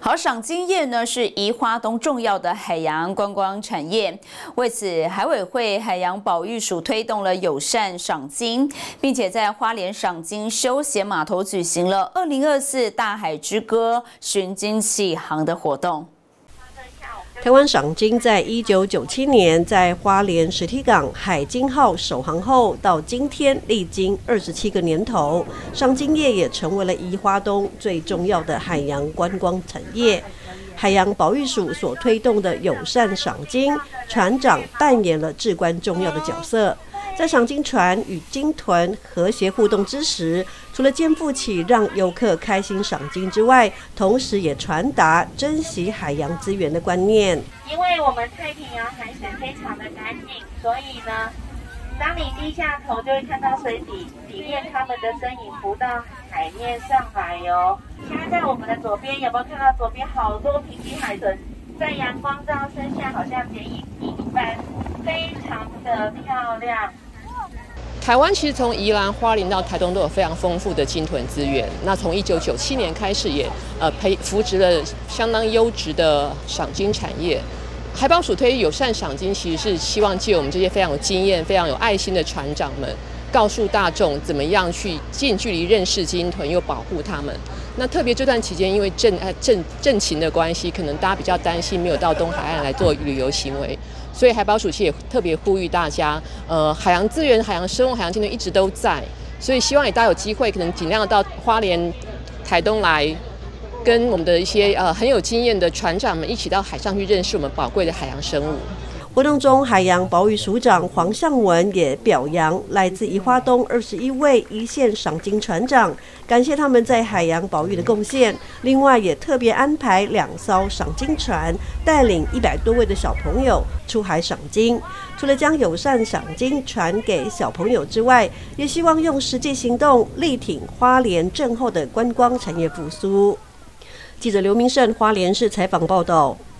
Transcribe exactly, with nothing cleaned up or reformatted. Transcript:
好，赏金业呢是宜花东重要的海洋观光产业，为此海委会海洋保育署推动了友善赏金，并且在花莲赏金休闲码头举行了二零二四大海之歌寻金启航的活动。 台湾赏金在一九九七年在花莲石梯港海金号首航后，到今天历经二十七个年头，赏金业也成为了宜花东最重要的海洋观光产业。海洋保育署所推动的友善赏金，船长扮演了至关重要的角色。 在赏金船与鲸豚和谐互动之时，除了肩负起让游客开心赏金之外，同时也传达珍惜海洋资源的观念。 因为我们太平洋海水非常的干净，所以呢，当你低下头就会看到水底里面它们的身影浮到海面上来哟。现在在我们的左边有没有看到左边好多平底海豚，在阳光照射下好像剪影一般，非常的漂亮。 台湾其实从宜兰、花莲到台东都有非常丰富的鲸豚资源。那从一九九七年开始也，呃培扶植了相当优质的赏金产业。海保署推友善赏金，其实是希望借我们这些非常有经验、非常有爱心的船长们，告诉大众怎么样去近距离认识鲸豚，又保护它们。那特别这段期间，因为震呃震震情的关系，可能大家比较担心没有到东海岸来做旅游行为。 所以海保署其实也特别呼吁大家，呃，海洋资源、海洋生物、海洋鲸豚一直都在，所以希望也大家有机会，可能尽量到花莲、台东来，跟我们的一些呃很有经验的船长们一起到海上去认识我们宝贵的海洋生物。 活动中，海洋保育署长黄向文也表扬来自宜花东二十一位一线赏金船长，感谢他们在海洋保育的贡献。另外，也特别安排两艘赏金船，带领一百多位的小朋友出海赏金。除了将友善赏金传给小朋友之外，也希望用实际行动力挺花莲震后的观光产业复苏。记者刘明胜花莲市采访报道。